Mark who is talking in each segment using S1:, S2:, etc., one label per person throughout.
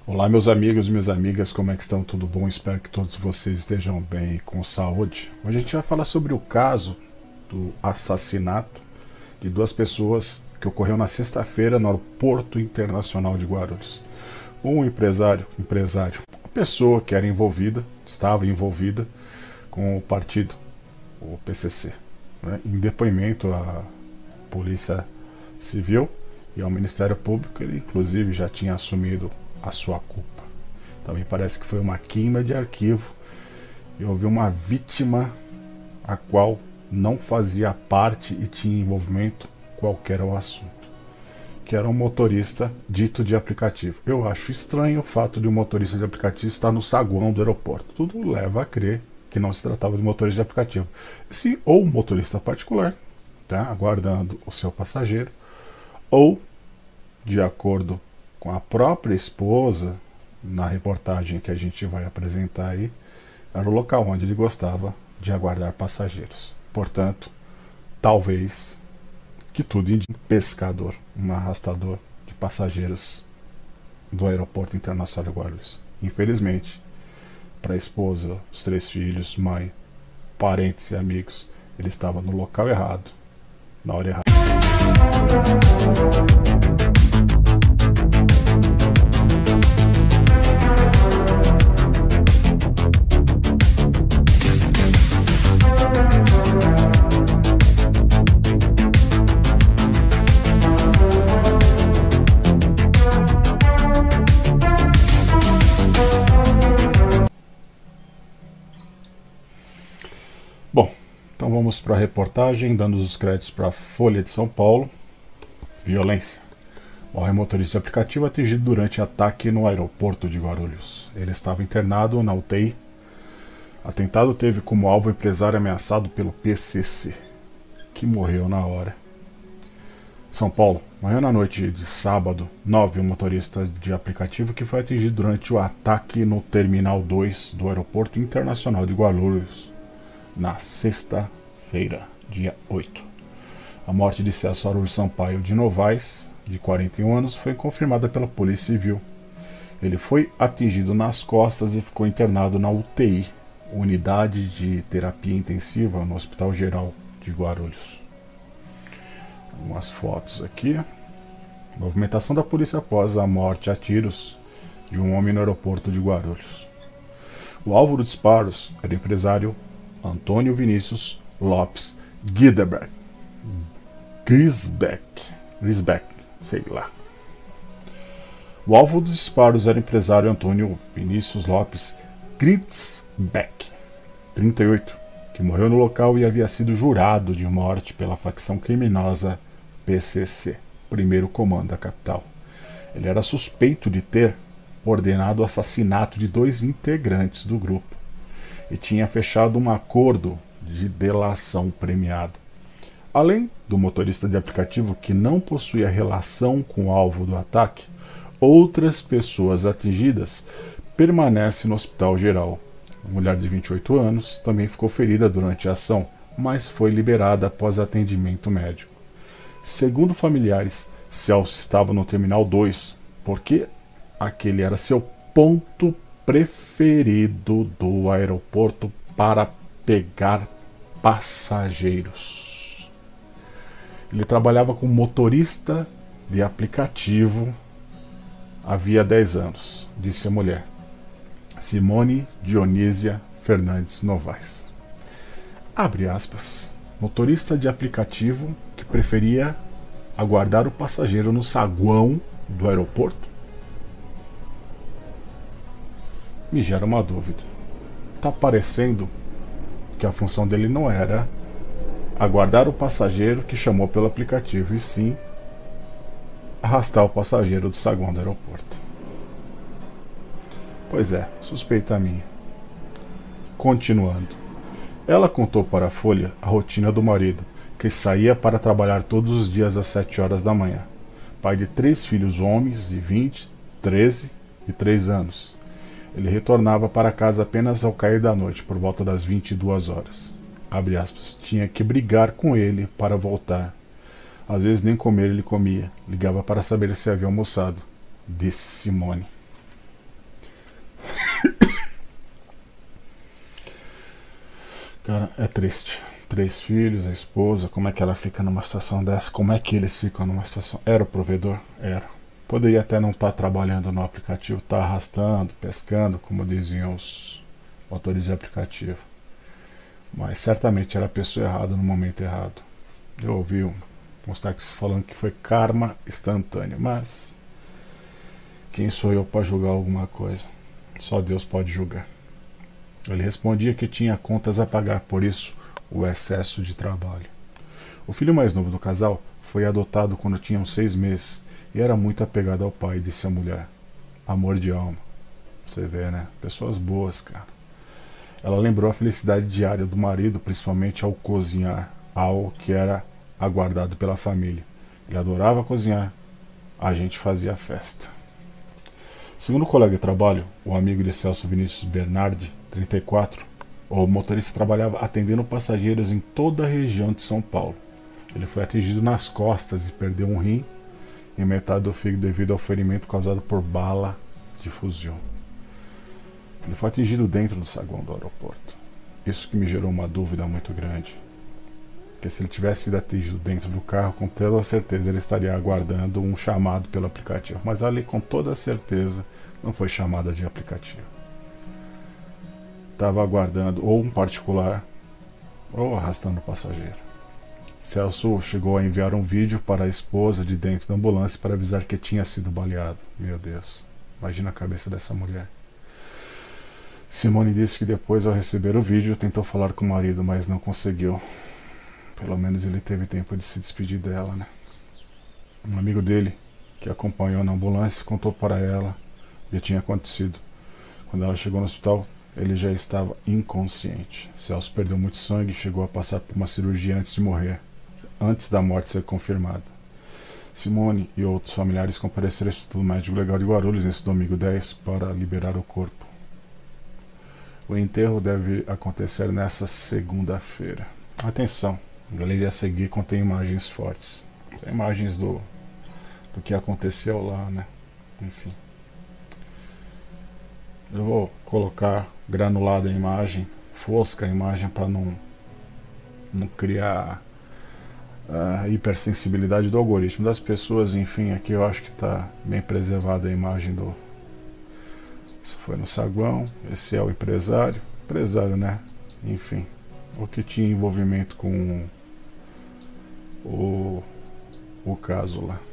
S1: Olá, meus amigos e minhas amigas, como é que estão? Tudo bom? Espero que todos vocês estejam bem e com saúde. Hoje a gente vai falar sobre o caso do assassinato de duas pessoas que ocorreu na sexta-feira no Aeroporto Internacional de Guarulhos. Um uma pessoa que era envolvida, estava envolvida com o partido, o PCC. Né? Em depoimento à Polícia Civil e ao Ministério Público, ele inclusive já tinha assumido a sua culpa. Também parece que foi uma queima de arquivo e houve uma vítima a qual não fazia parte e tinha envolvimento qualquer ao assunto, que era um motorista dito de aplicativo. Eu acho estranho o fato de um motorista de aplicativo estar no saguão do aeroporto. Tudo leva a crer que não se tratava de motorista de aplicativo. Se ou um motorista particular, tá, aguardando o seu passageiro, ou, de acordo com a própria esposa, na reportagem que a gente vai apresentar aí, era o local onde ele gostava de aguardar passageiros. Portanto, talvez que tudo indique um pescador, um arrastador de passageiros do Aeroporto Internacional de Guarulhos. Infelizmente, para a esposa, os três filhos, mãe, parentes e amigos, ele estava no local errado, na hora errada. Bom, então vamos para a reportagem, dando os créditos para a Folha de São Paulo. Violência. Morre motorista de aplicativo atingido durante ataque no aeroporto de Guarulhos. Ele estava internado na UTI. Atentado teve como alvo o empresário ameaçado pelo PCC, que morreu na hora. São Paulo. Morreu na noite de sábado 9 um motorista de aplicativo que foi atingido durante o ataque no Terminal 2 do Aeroporto Internacional de Guarulhos, na sexta-feira, dia 8. A morte de Celso Araújo Sampaio de Novaes, de 41 anos, foi confirmada pela Polícia Civil. Ele foi atingido nas costas e ficou internado na UTI, Unidade de Terapia Intensiva, no Hospital Geral de Guarulhos. Algumas fotos aqui. Movimentação da polícia após a morte a tiros de um homem no aeroporto de Guarulhos. O alvo dos disparos era o empresário Antônio Vinícius Lopes Grisbeck, sei lá. O alvo dos disparos era o empresário Antônio Vinícius Lopes Grisbeck, 38, que morreu no local e havia sido jurado de morte pela facção criminosa PCC, primeiro comando da capital. Ele era suspeito de ter ordenado o assassinato de 2 integrantes do grupo e tinha fechado um acordo de delação premiada. Além do motorista de aplicativo que não possuía relação com o alvo do ataque, outras pessoas atingidas permanecem no hospital geral. A mulher de 28 anos também ficou ferida durante a ação, mas foi liberada após atendimento médico. Segundo familiares, Celso estava no Terminal 2 porque aquele era seu ponto preferido do aeroporto para pegar passageiros. Ele trabalhava como motorista de aplicativo havia 10 anos, disse a mulher, Simone Dionísia Fernandes Novaes. Abre aspas. Motorista de aplicativo que preferia aguardar o passageiro no saguão do aeroporto? Me gera uma dúvida. Tá parecendo que a função dele não era aguardar o passageiro que chamou pelo aplicativo, e sim arrastar o passageiro do saguão do aeroporto. Pois é, suspeita minha. Continuando. Ela contou para a Folha a rotina do marido, que saía para trabalhar todos os dias às 7 horas da manhã. Pai de 3 filhos homens de 20, 13 e 3 anos. Ele retornava para casa apenas ao cair da noite, por volta das 22 horas. Abre aspas, tinha que brigar com ele para voltar. Às vezes nem comer ele comia. Ligava para saber se havia almoçado, disse Simone. Cara, é triste. 3 filhos, a esposa, como é que ela fica numa situação dessa? Como é que eles ficam numa situação? Era o provedor? Era. Poderia até não estar trabalhando no aplicativo, estar arrastando, pescando, como diziam os motores de aplicativo. Mas certamente era a pessoa errada no momento errado. Eu ouvi uns táxis falando que foi karma instantâneo, mas quem sou eu para julgar alguma coisa? Só Deus pode julgar. Ele respondia que tinha contas a pagar, por isso o excesso de trabalho. O filho mais novo do casal foi adotado quando tinha uns 6 meses e era muito apegado ao pai, disse a mulher. Amor de alma. Você vê, né? Pessoas boas, cara. Ela lembrou a felicidade diária do marido, principalmente ao cozinhar, algo que era aguardado pela família. Ele adorava cozinhar, a gente fazia festa. Segundo o colega de trabalho, o amigo de Celso Vinícius Bernardi, 34, o motorista trabalhava atendendo passageiros em toda a região de São Paulo. Ele foi atingido nas costas e perdeu um rim e metade do fígado devido ao ferimento causado por bala de fuzil. Ele foi atingido dentro do saguão do aeroporto. Isso que me gerou uma dúvida muito grande. Porque se ele tivesse sido atingido dentro do carro, com toda certeza ele estaria aguardando um chamado pelo aplicativo. Mas ali, com toda certeza, não foi chamada de aplicativo. Estava aguardando ou um particular ou arrastando o passageiro. Celso chegou a enviar um vídeo para a esposa de dentro da ambulância para avisar que tinha sido baleado. Meu Deus, imagina a cabeça dessa mulher. Simone disse que depois, ao receber o vídeo, tentou falar com o marido, mas não conseguiu. Pelo menos ele teve tempo de se despedir dela, né? Um amigo dele, que acompanhou na ambulância, contou para ela o que tinha acontecido. Quando ela chegou no hospital, ele já estava inconsciente. Celso perdeu muito sangue e chegou a passar por uma cirurgia antes de morrer, antes da morte ser confirmada. Simone e outros familiares compareceram ao Instituto Médico Legal de Guarulhos nesse domingo 10 para liberar o corpo. O enterro deve acontecer nessa segunda-feira. Atenção, a galeria a seguir contém imagens fortes. Tem imagens do que aconteceu lá, né? Enfim. Eu vou colocar granulada a imagem, fosca a imagem para não criar a hipersensibilidade do algoritmo das pessoas. Enfim, aqui eu acho que está bem preservada a imagem do... Isso foi no saguão. Esse é o empresário, né? Enfim, o que tinha envolvimento com o caso lá.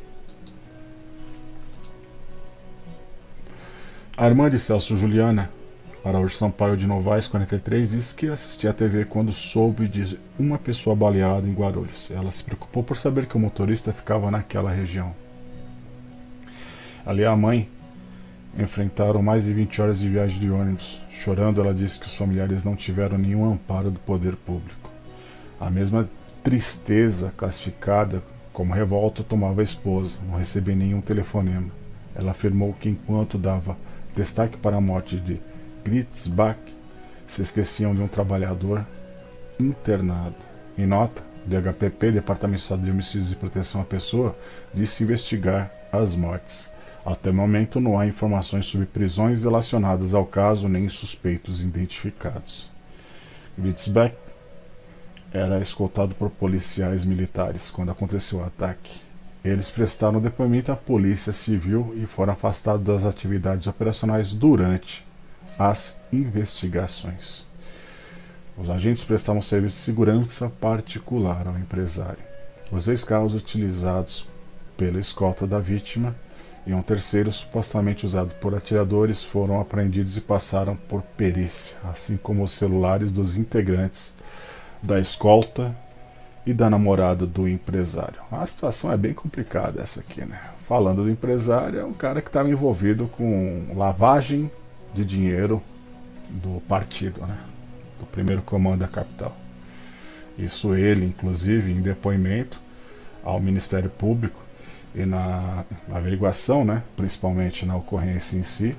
S1: A irmã de Celso, Juliana Araújo Sampaio de Novaes, 43, disse que assistia a TV quando soube de uma pessoa baleada em Guarulhos. Ela se preocupou por saber que o motorista ficava naquela região. Ali a mãe enfrentaram mais de 20 horas de viagem de ônibus. Chorando, ela disse que os familiares não tiveram nenhum amparo do poder público. A mesma tristeza classificada como revolta tomava a esposa, não recebia nenhum telefonema. Ela afirmou que enquanto dava destaque para a morte de Gritzbach, se esqueciam de um trabalhador internado. Em nota, o DHPP, Departamento de Estado de Homicídios e Proteção à Pessoa, disse investigar as mortes. Até o momento não há informações sobre prisões relacionadas ao caso nem suspeitos identificados. Gritzbach era escoltado por policiais militares quando aconteceu o ataque. Eles prestaram depoimento à Polícia Civil e foram afastados das atividades operacionais durante as investigações. Os agentes prestavam serviço de segurança particular ao empresário. Os 2 carros utilizados pela escolta da vítima e um terceiro supostamente usado por atiradores foram apreendidos e passaram por perícia, assim como os celulares dos integrantes da escolta e da namorada do empresário. A situação é bem complicada essa aqui, né? Falando do empresário, é um cara que estava envolvido com lavagem de dinheiro do partido, né? Do primeiro comando da capital. Isso ele, inclusive, em depoimento ao Ministério Público e na averiguação, né? Principalmente na ocorrência em si,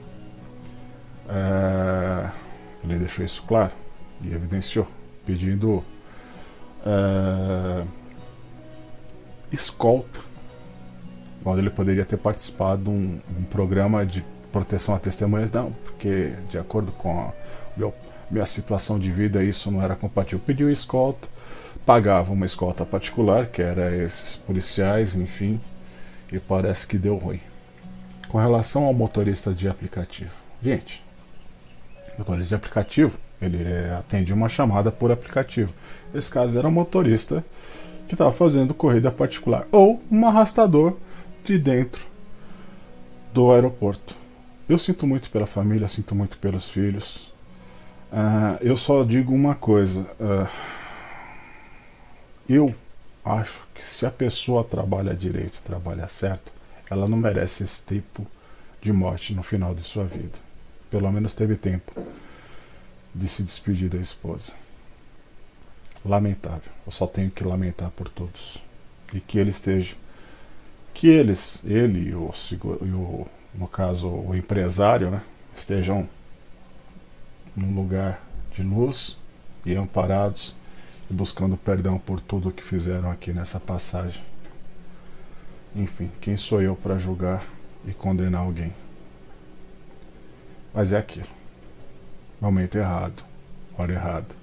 S1: ele deixou isso claro e evidenciou, pedindo escolta, quando ele poderia ter participado de um programa de proteção a testemunhas. Não, porque de acordo com o meu minha situação de vida, isso não era compatível. Pedi uma escolta, pagava uma escolta particular, que era esses policiais, enfim, e parece que deu ruim. Com relação ao motorista de aplicativo, gente, o motorista de aplicativo, ele atende uma chamada por aplicativo. Esse caso era um motorista que estava fazendo corrida particular, ou um arrastador de dentro do aeroporto. Eu sinto muito pela família, sinto muito pelos filhos. Eu só digo uma coisa. Eu acho que se a pessoa trabalha direito, trabalha certo, ela não merece esse tipo de morte no final de sua vida. Pelo menos teve tempo de se despedir da esposa. Lamentável. Eu só tenho que lamentar por todos. E que ele esteja... ele e o no caso, o empresário, né, estejam num lugar de luz e amparados e buscando perdão por tudo o que fizeram aqui nessa passagem. Enfim, quem sou eu para julgar e condenar alguém? Mas é aquilo. Momento errado, hora errada.